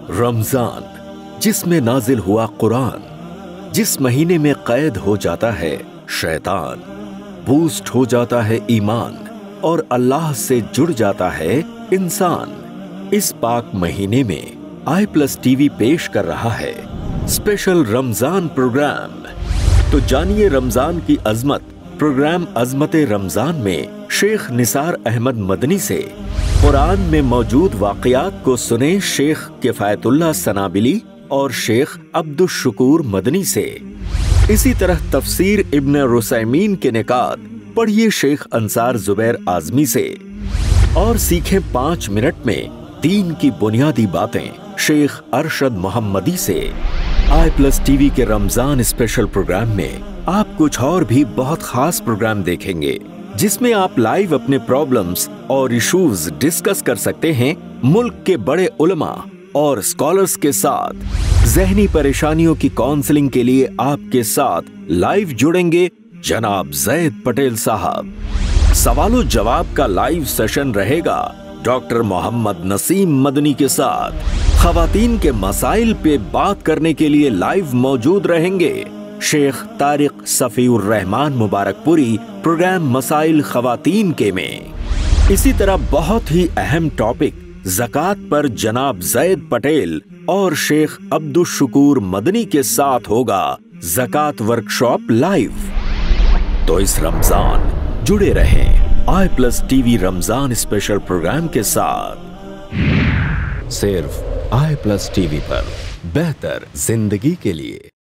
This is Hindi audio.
रमजान, जिसमें नाजिल हुआ कुरान, जिस महीने में कैद हो जाता है शैतान, बूस्ट हो जाता है ईमान और अल्लाह से जुड़ जाता है इंसान। इस पाक महीने में i+ TV पेश कर रहा है स्पेशल रमजान प्रोग्राम। तो जानिए रमजान की अजमत। प्रोग्राम अजमत रमजान में शेख निसार अहमद मदनी से कुरान में मौजूद वाक़यात को सुने शेख किफायतुल्लाह सनाबिली और शेख अब्दुल शुकूर मदनी से। इसी तरह तफसीर इब्न रुसैमीन के निकात पढ़िए शेख अंसार जुबैर आजमी से। और सीखें 5 मिनट में दीन की बुनियादी बातें शेख अरशद मोहम्मदी से। i+ TV के रमजान स्पेशल प्रोग्राम में आप कुछ और भी बहुत खास प्रोग्राम देखेंगे, जिसमें आप लाइव अपने प्रॉब्लम्स और इश्यूज डिस्कस कर सकते हैं मुल्क के बड़े उलमा और स्कॉलर्स के साथ। ज़हनी परेशानियों की काउंसलिंग के लिए आपके साथ लाइव जुड़ेंगे जनाब ज़ैद पटेल साहब। सवालों जवाब का लाइव सेशन रहेगा डॉक्टर मोहम्मद नसीम मदनी के साथ। खवातीन के मसाइल पे बात करने के लिए लाइव मौजूद रहेंगे शेख तारिक सफीउर रहमान मुबारकपुरी प्रोग्राम मसाइल खवातीन के में। इसी तरह बहुत ही अहम टॉपिक ज़कात पर जनाब ज़ैद पटेल और शेख अब्दुल शुकूर मदनी के साथ होगा ज़कात वर्कशॉप लाइव। तो इस रमजान जुड़े रहें i+ TV Ramzan special programme के साथ, सिर्फ i+ TV पर बेहतर जिंदगी के लिए।